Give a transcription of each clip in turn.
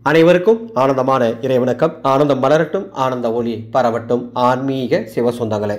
அனைவருக்கும் ஆனந்தமான இறைவணக்கம். ஆனந்தம் மலரட்டும், ஆனந்த ஒளி பரவட்டும். ஆன்மீக சிவசொந்தங்களே,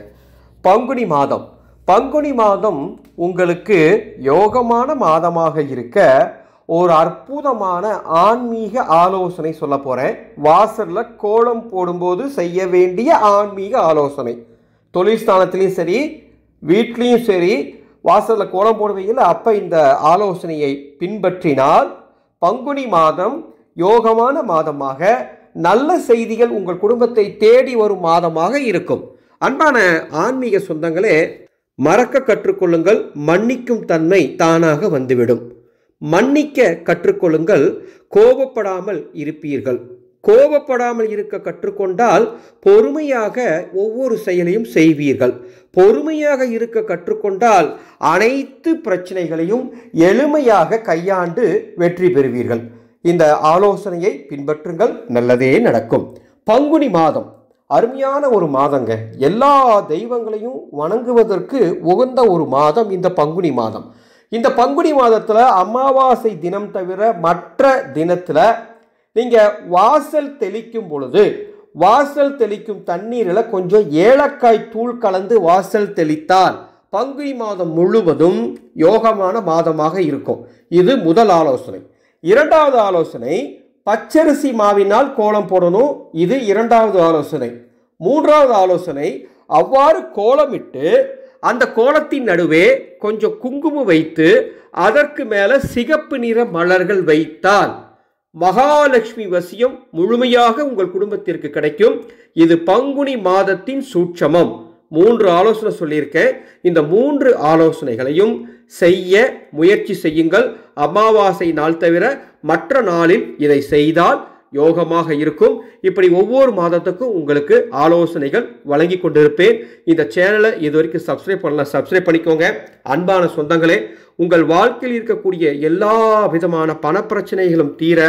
பங்குனி மாதம் உங்களுக்கு யோகமான மாதமாக இருக்க ஒரு அற்புதமான ஆன்மீக ஆலோசனை சொல்ல போகிறேன். வாசலில் கோலம் போடும்போது செய்ய வேண்டிய ஆன்மீக ஆலோசனை. தொழில் ஸ்தானத்துலேயும் சரி, வீட்லேயும் சரி, வாசலில் கோலம் போடுவீங்கள, அப்போ இந்த ஆலோசனையை பின்பற்றினால் பங்குனி மாதம் யோகமான மாதமாக, நல்ல செய்திகள் உங்கள் குடும்பத்தை தேடி வரும் மாதமாக இருக்கும். அன்பான ஆன்மீக சொந்தங்களே, மறக்க கற்றுக்கொள்ளுங்கள், மன்னிக்கும் தன்மை தானாக வந்துவிடும். மன்னிக்க கற்றுக்கொள்ளுங்கள், கோபப்படாமல் இருப்பீர்கள். கோபப்படாமல் இருக்க கற்றுக்கொண்டால் பொறுமையாக ஒவ்வொரு செயலையும் செய்வீர்கள். பொறுமையாக இருக்க கற்றுக்கொண்டால் அனைத்து பிரச்சனைகளையும் எளிமையாக கையாண்டு வெற்றி பெறுவீர்கள். இந்த ஆலோசனையை பின்பற்றுங்கள், நல்லதே நடக்கும். பங்குனி மாதம் அருமையான ஒரு மாதங்க. எல்லா தெய்வங்களையும் வணங்குவதற்கு உகந்த ஒரு மாதம் இந்த பங்குனி மாதம். இந்த பங்குனி மாதத்தில் அமாவாசை தினம் தவிர மற்ற தினத்தில் நீங்கள் வாசல் தெளிக்கும் பொழுது, வாசல் தெளிக்கும் தண்ணீரில் கொஞ்சம் ஏலக்காய் தூள் கலந்து வாசல் தெளித்தால் பங்குனி மாதம் முழுவதும் யோகமான மாதமாக இருக்கும். இது முதல் ஆலோசனை. இரண்டாவது ஆலோசனை, பச்சரிசி மாவினால் கோலம் போடணும். இது இரண்டாவது ஆலோசனை. மூன்றாவது ஆலோசனை, அவ்வாறு கோலமிட்டு அந்த கோலத்தின் நடுவே கொஞ்சம் குங்குமம் வைத்து அதற்கு மேலே சிகப்பு நிற மலர்கள் வைத்தால் மகாலட்சுமி வசியம் முழுமையாக உங்கள் குடும்பத்திற்கு கிடைக்கும். இது பங்குனி மாதத்தின் சூட்சமம். 3 ஆலோசனை சொல்லியிருக்கேன். இந்த 3 ஆலோசனைகளையும் செய்ய முயற்சி செய்யுங்கள். அமாவாசை நாள் தவிர மற்ற நாளில் இதை செய்தால் யோகமாக இருக்கும். இப்படி ஒவ்வொரு மாதத்துக்கும் உங்களுக்கு ஆலோசனைகள் வழங்கி கொண்டிருப்பேன். இந்த சேனலை இதுவரைக்கும் சப்ஸ்கிரைப் பண்ணலாம், சப்ஸ்கிரைப் பண்ணிக்கோங்க. அன்பான சொந்தங்களே, உங்கள் வாழ்க்கையில் இருக்கக்கூடிய எல்லா விதமான பணப்பிரச்சனைகளும் தீர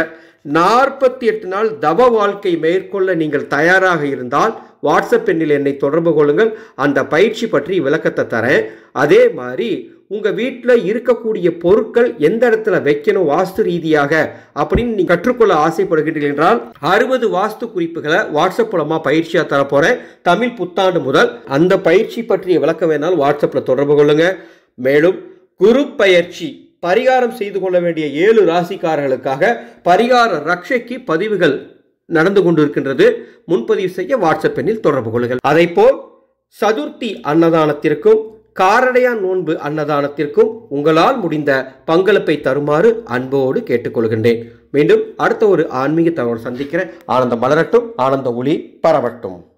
48 நாள் தவ வாழ்க்கை மேற்கொள்ள நீங்கள் தயாராக இருந்தால் வாட்ஸ்அப் எண்ணில் என்னை தொடர்பு கொள்ளுங்கள். அந்த பயிற்சி பற்றி விளக்கத்தை தரேன். அதே மாதிரி உங்கள் வீட்டில் இருக்கக்கூடிய பொருட்கள் எந்த இடத்துல வைக்கணும் வாஸ்து ரீதியாக அப்படின்னு நீங்கள் கற்றுக்கொள்ள ஆசைப்படுகிறீர்கள் என்றால் 60 வாஸ்து குறிப்புகளை வாட்ஸ்அப் மூலமாக பயிற்சியாக தரப்போகிறேன். தமிழ் புத்தாண்டு முதல் அந்த பயிற்சி பற்றிய விளக்கம் வேணாலும் வாட்ஸ்அப்பில் தொடர்பு கொள்ளுங்க. மேலும் குரு பயிற்சி பரிகாரம் செய்து கொள்ள வேண்டிய 7 ராசிக்காரர்களுக்காக பரிகார ரக்ஷைக்கு பதிவுகள் நடந்து கொண்டிருக்கின்றது. முன்பதிவு செய்ய வாட்ஸ்அப் எண்ணில் தொடர்பு கொள்ளுங்கள். அதைப்போல் சதுர்த்தி அன்னதானத்திற்கும் காரடையான் நோன்பு அன்னதானத்திற்கும் உங்களால் முடிந்த பங்களிப்பை தருமாறு அன்போடு கேட்டுக்கொள்கின்றேன். மீண்டும் அடுத்த ஒரு ஆன்மீக தகவல் சந்திக்கிறேன். ஆனந்தம் மலரட்டும், ஆனந்த ஒளி பரவட்டும்.